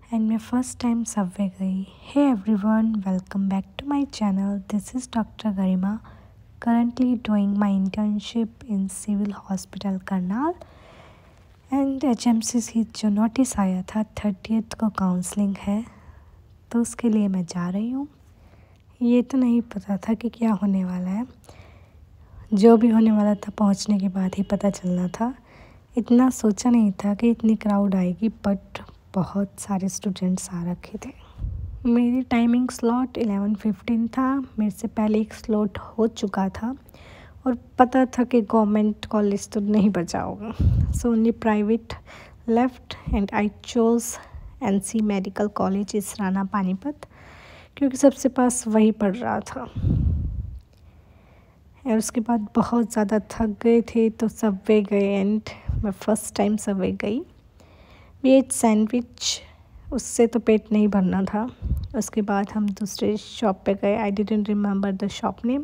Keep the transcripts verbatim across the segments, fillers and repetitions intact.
and my first time subway गई. Hey everyone, welcome back to my channel. This is Doctor Garima, currently doing my internship in Civil Hospital Karnal. And H M C से जो notice आया था thirtieth को counselling है, तो उसके लिए मैं जा रही हूँ. ये तो नहीं पता था कि क्या होने वाला है. जो भी होने वाला था पहुँचने के बाद ही पता चलना था. इतना सोचा नहीं था कि इतनी क्राउड आएगी, बट बहुत सारे स्टूडेंट्स आ रखे थे. मेरी टाइमिंग स्लॉट इलेवन फिफ्टीन था. मेरे से पहले एक स्लॉट हो चुका था और पता था कि गवर्नमेंट कॉलेज तो नहीं बचा होगा. So only private left and I chose N C medical college Israna Panipat, क्योंकि सबसे पास वही पड़ रहा था. और उसके बाद बहुत ज़्यादा थक गए थे तो सबवे गए. एंड मैं फ़र्स्ट टाइम सबवे गई. वेज सैंडविच, उससे तो पेट नहीं भरना था. उसके बाद हम दूसरे शॉप पे गए. I didn't remember the shop name.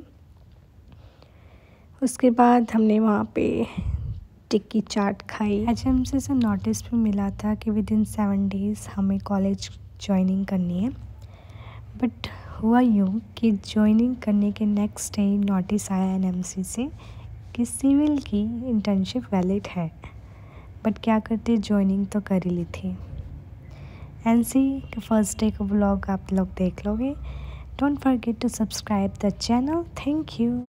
उसके बाद हमने वहाँ पे टिक्की चाट खाई. एच एम सी से नोटिस भी मिला था कि विद इन सेवन डेज़ हमें कॉलेज ज्वाइनिंग करनी है. बट हुआ यूँ कि ज्वाइनिंग करने के नेक्स्ट डे नोटिस आया एन एम सी से कि सिविल की इंटर्नशिप वैलिड है. बट क्या करते, ज्वाइनिंग तो कर ही ली थी. एन सी के फर्स्ट डे का व्लॉग आप लोग देख लोगे. Don't forget to subscribe the channel. Thank you.